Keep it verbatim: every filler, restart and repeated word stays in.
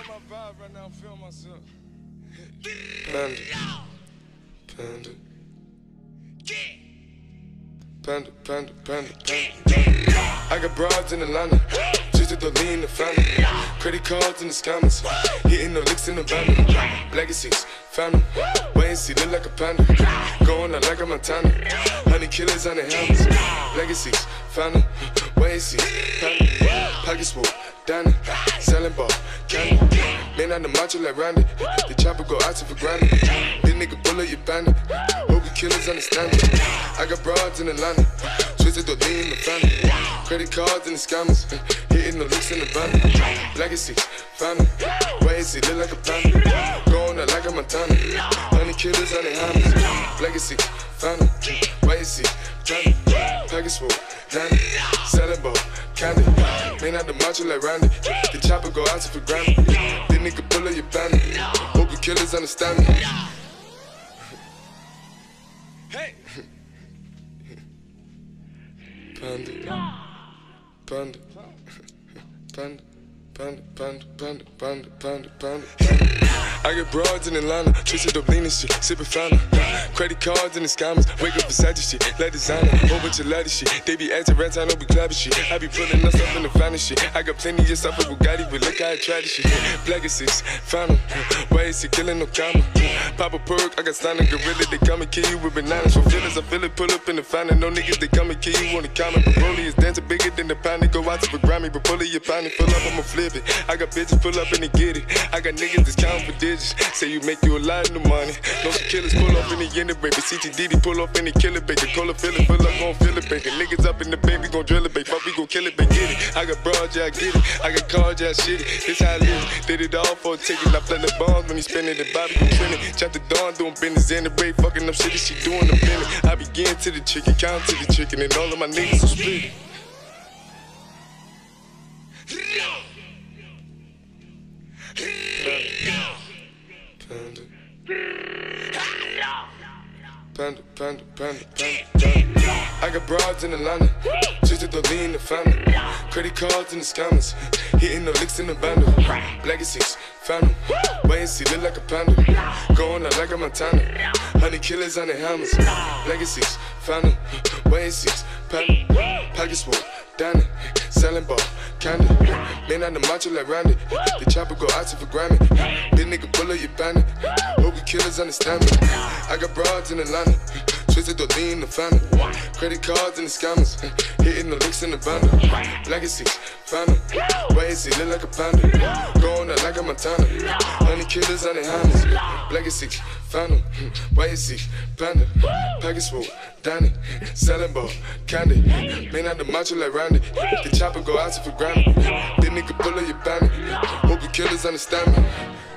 my vibe right now, I'm feeling myself. Panda. Panda. Panda, panda, panda, panda. I got broads in Atlanta, just to lean the family. Credit cards in the scammers, hitting the licks in the van. Legacies, found them, wait and see, look like a panda. Going out like a Montana, honey killers on the helmets. Legacies, found them, wait and see, panda. Pockets full, Danny, selling ball, candy. Man on the macho like Randy, the chopper go out to for granted. This nigga bullet, you bandit. Hope you killers understand it. I got broads in Atlanta, twisted the lean in the family. Credit cards and the scammers, hitting the licks in the van. Legacy, family, wait and see, look like a panda. Going out like a Montana, honey killers on the hammers. Legacy, family, wait and see, panda. Package full, Danny, selling ball, candy. Man out the macho like Randy, the chopper go out to for granted. This nigga pull up your bandit. Hope you killers understand me. Hey! Panda, panda, panda, panda, panda, panda, panda, panda, panda, panda. I get broads in Atlanta, twisted up lean and shit, sippin' fountain. Credit cards and the scammers, wake up Versace shit, like designer, whole bunch of lattice shit. They be acting rats, I know we clapping shit. I be pulling us up in the finest shit. I got plenty of stuff with Bugatti, but look how I try this shit. Black is six, found them, why is he killing no comma? Pop a perk, I got stunning gorilla, they come and kill you with bananas. For feelings, I feel it, pull up in the fountain. No niggas, they come and kill you on the comment. But Broly is dancing bigger than the pound, they go out to the Grammy. But pull it, your pound, pull up, I'ma flip it. I got bitches pull up and they get it. I got niggas that's counting for digits. Say you make you a lot of money. No some killers pull up in the end of baby. C T D D pull up in the killer baby. Cola fill it, fill up, gon' fill it baby. Niggas up in the baby, gon' drill it baby. Fuck, we gon' kill it baby, get it. I got broads, yeah, I get it. I got cards, yeah, I shit it. This how I live. Did it all for a ticket. I flood the bombs when he spinning the Bobby, you trending. Chop the dawn, doing business in the break. Fucking up shit, she doing the minute. I begin to the chicken, count to the chicken, and all of my niggas will split it. Panda. Panda, panda, panda, panda, panda. I got broads in Atlanta, just to lean in the family. Credit cards and the scammers, hitting the licks in the bundle. Legacies, found them, wait and see, look like a panda. Going out like a Montana, honey killers on the hammers. Legacies, found them, wait and see, panda. Pockets full, Danny, selling ball, candy. Man on the macho like Randy, the chopper go out to for Grammy. This nigga pull up your bandit. Hope you killers understand me. I got broads in Atlanta, twisted the lean in the family. Credit cards and the scammers, hitting the licks in the bundle. Legacy, found them, wait and see, look like a panda. Going out like a Montana, honey killers on the hammers. Legacy, found them, wait and see, panda. Package full, Danny, selling ball, candy. Man out the macho like Randy, the chopper go out to for granted. This nigga pull up your bandit. Hope you killers understand me.